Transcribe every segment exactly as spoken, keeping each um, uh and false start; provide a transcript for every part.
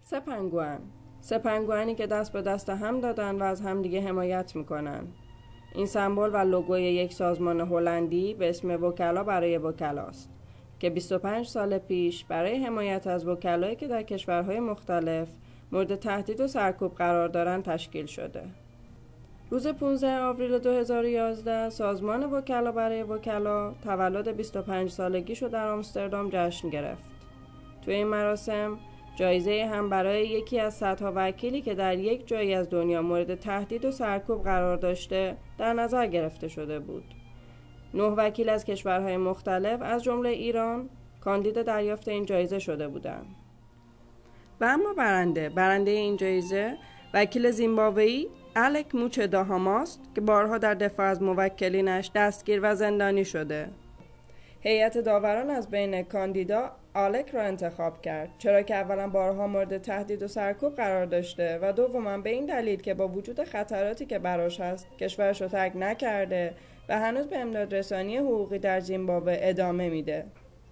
سه پنگوئن سه پنگوئنی که دست به دست هم دادن و از هم دیگه حمایت میکنن. این سمبل و لوگوی یک سازمان هلندی به اسم وکلا برای وکلاست که بیست و پنج سال پیش برای حمایت از وکلایی که در کشورهای مختلف مورد تهدید و سرکوب قرار دارند تشکیل شده. روز پانزده آوریل دو هزار و یازده سازمان وکلا برای وکلا تولد بیست و پنج سالگیشو در آمستردام جشن گرفت. توی این مراسم جایزه هم برای یکی از صدها وکیلی که در یک جایی از دنیا مورد تهدید و سرکوب قرار داشته در نظر گرفته شده بود. نه وکیل از کشورهای مختلف از جمله ایران کاندید دریافت این جایزه شده بودند. و اما برنده برنده این جایزه وکیل زیمبابویی الک موچه‌داهاماست که بارها در دفاع از موکلینش دستگیر و زندانی شده. هیئت داوران از بین کاندیدا آلک را انتخاب کرد، چرا که اولا بارها مورد تهدید و سرکوب قرار داشته و دوما به این دلیل که با وجود خطراتی که براش هست کشورش رو ترک نکرده و هنوز به امدادرسانی حقوقی در زیمبابوه ادامه میده.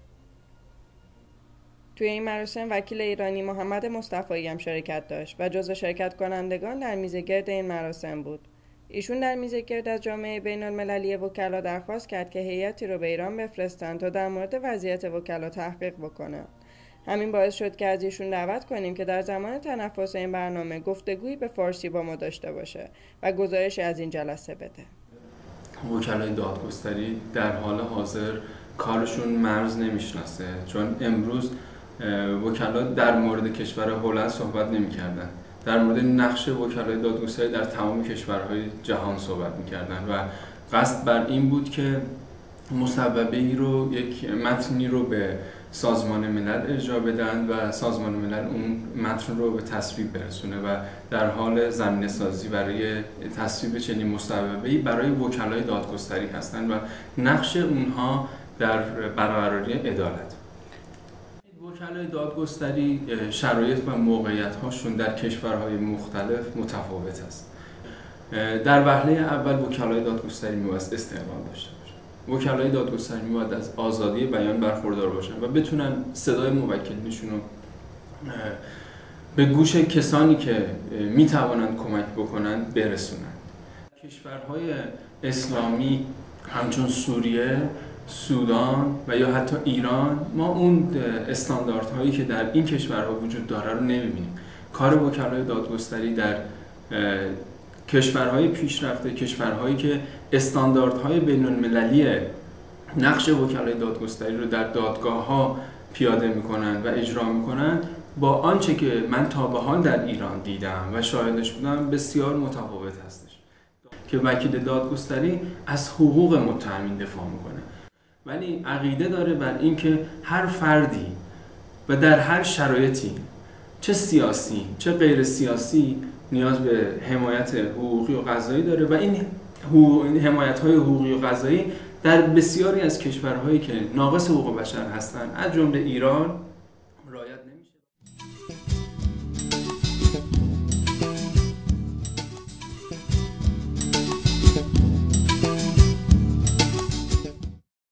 توی این مراسم وکیل ایرانی محمد مصطفایی هم شرکت داشت و جزو شرکت کنندگان در میزگرد این مراسم بود. ایشون در میزگرد از جامعه بین المللی وکلا درخواست کرد که هیئتی رو به ایران بفرستن تا در مورد وضعیت وکلا تحقیق بکنه. همین باعث شد که از ایشون دعوت کنیم که در زمان تنفس این برنامه گفتگویی به فارسی با ما داشته باشه و گزارشی از این جلسه بده. وکلای دادگستری در حال حاضر کارشون مرز نمیشناسه، چون امروز وکلا در مورد کشور هلند صحبت نمی‌کردن. در مورد نقش وکلای دادگستری در تمام کشورهای جهان صحبت می‌کردن و قصد بر این بود که مصوبه‌ای رو، یک متنی رو به سازمان ملل ارجاع بدن و سازمان ملل اون متن رو به تصویب برسونه و در حال زمینه‌سازی برای تصویب چنین مصوبه‌ای برای وکلای دادگستری هستند و نقش اونها در برقراری عدالت. وکلای دادگستری شرایط و موقعیت‌هاشون در کشورهای مختلف متفاوت است. در وهله اول وکلای دادگستری می‌باید استقلال داشته باشند. وکلای دادگستری می‌باید از آزادی بیان برخوردار باشند و بتونن صدای موکلینشون رو به گوش کسانی که می‌توانند کمک بکنند برسونند. کشورهای اسلامی همچون سوریه، سودان و یا حتی ایران ما اون استانداردهایی که در این کشورها وجود داره رو نمی‌بینیم. کار وکلای دادگستری در کشورهای پیشرفته، کشورهایی که استانداردهای بین‌المللی نقش وکلای دادگستری رو در دادگاه‌ها پیاده می‌کنن و اجرا می‌کنن با آنچه که من تا به حال در ایران دیدم و شاهدش بودم بسیار متفاوت هستش. که وکیل دادگستری از حقوق متهمین دفاع می‌کنه، ولی عقیده داره بر اینکه هر فردی و در هر شرایطی، چه سیاسی چه غیر سیاسی، نیاز به حمایت حقوقی و قضایی داره و این حمایت‌های حقوقی و قضایی در بسیاری از کشورهایی که ناقص حقوق بشر هستند، از جمله ایران